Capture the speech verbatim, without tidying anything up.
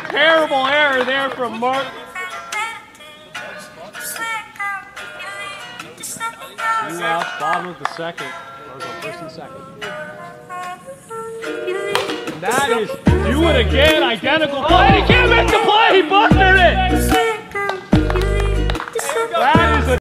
Terrible error there from Mark. Two outs, bottom of the second. Or first and second. And that is do it again, identical play. He can't make